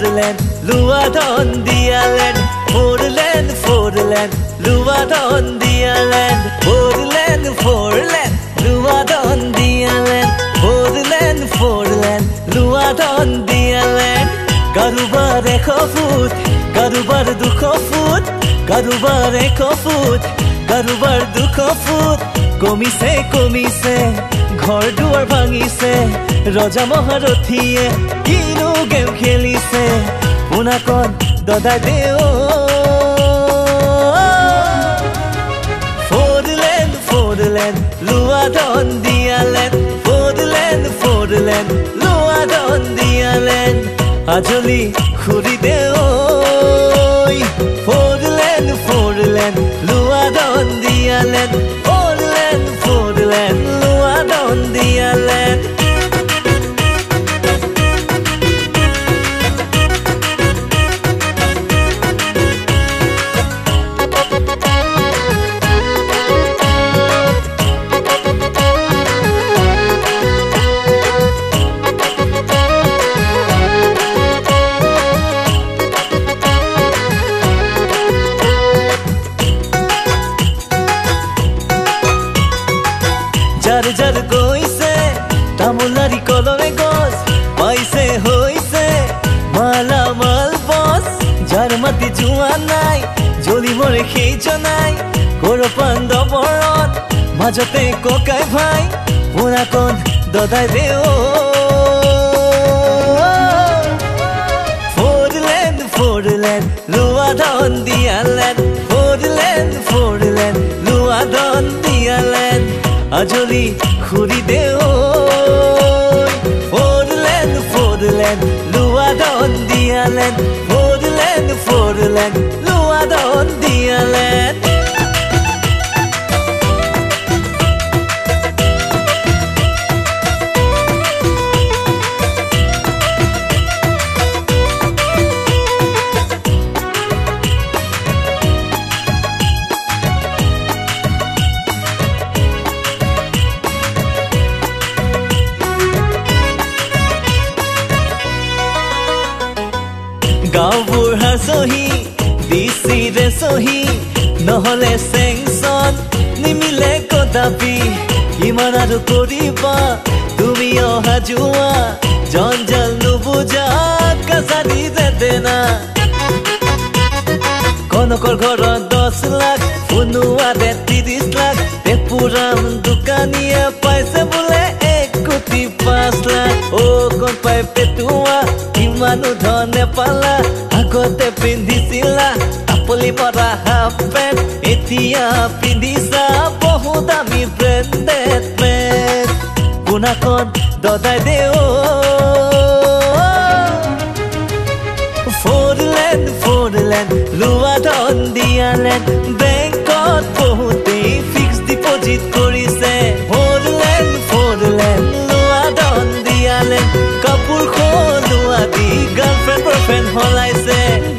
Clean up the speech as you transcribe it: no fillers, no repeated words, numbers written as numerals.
লোৱা ধন দিয়ালেন লোৱা ধন দিয়ালেন লোৱা ধন দিয়ালেন লোৱা ধন দিয়ালেন কাৰোবাৰ 100 ফুট কাৰোবাৰ 200 ফুট কাৰোবাৰ 100 ফুট কাৰোবাৰ 200 ফুট কমিছে ঘৰ দুৱাৰ ভাঙিছে ৰজা মহাৰথীয়ে কিনো গেম খেলিছে পুনাকন দদাই দেও ফৰলেন লোৱা ধন দিয়ালেন ফৰলেন লোৱা ধন দিয়ালেন আজলি খুৰি দেও ফৰলেন লোৱা ধন দিয়ালেন ফৰলেন লোৱা ধন দিয়ালেন যার গৈছে তামোলারি কলমে গছ পাইছে হইছে মালামাল বস যার মাটি জুয়া নাই জ্বলি মরে সেই জনাই গৌৰপাণ্ড বৰণ মাজতে ককাই ভাই পুৰাকন দদাই দেও ফৰলেন লোৱা ধন দিয়ালেন ফৰলেন লোৱা ধন দিয়ালেন আজলি খুৰি দেও ফৰলেন লোৱা ধন দিয়ালেন ফৰলেন লোৱা ধন দিয়ালেন গাঁওবোৰ হাঁচহি দিছিলে চহি নহলে চেংচন নিমিলে কদাপি কিমান আৰু কৰিবা তুমি অহা যোৱা জঞ্জাল নুবুজা কাছাৰী যেতেনা কনকৰ ঘৰত 10 লাখ শুনোৱাতে 30 লাখ পুৰাম দোকানীয়ে পাইছে বোলে 1 কোটি 5 লাখ কোন পাই পেটুৱা কিমানো ধনে পালা আগতে পিন্ধিছিলা আপলি মৰা হাফ পেণ্ট এতিয়া পিন্ধিছা বহু দামী ব্ৰেণ্ডেড পেণ্ট পুনাকন দদাই দেও ফৰলেন লোৱা ধন দিয়ালেন বেংকত বহুতেই ফিক্সড ডিপজিট কৰিছে ফৰলেন লোৱা ধন দিয়ালেন কাপোৰ খলোৱা দি গাৰ্লফ্ৰেণ্ড বয়ফ্ৰেণ্ড হলাইছে